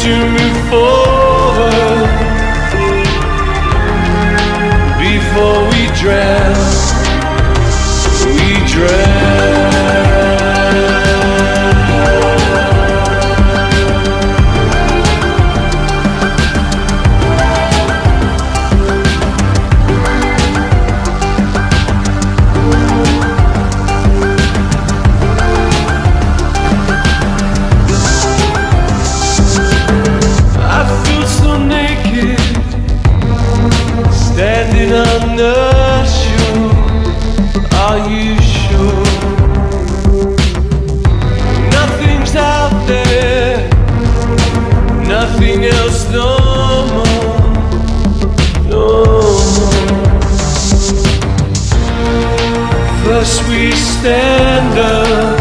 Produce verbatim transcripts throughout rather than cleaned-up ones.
to move forward before we drown. We drown. Standing on the shore, are you sure? Nothing's out there, nothing else no more, no more. First we stand up,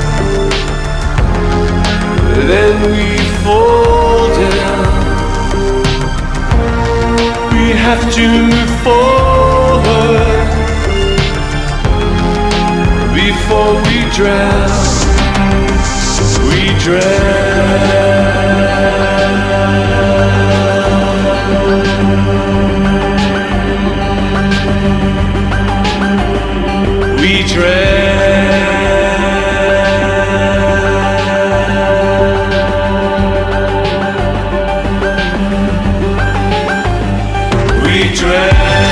then we fall down. We have to move forward before we drown. We drown. We drown. We drown.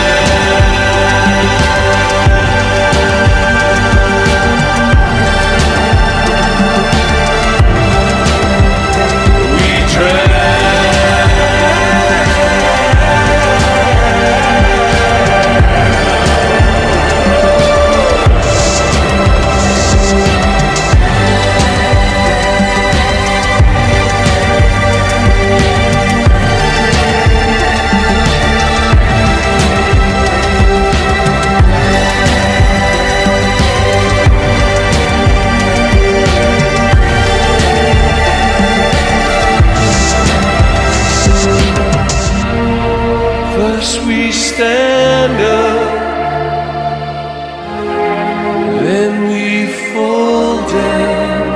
First we stand up, then we fall down.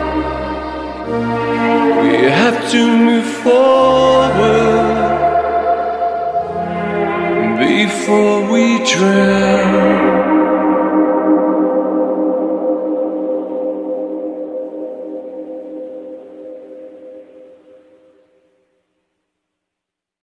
We have to move forward before we drown.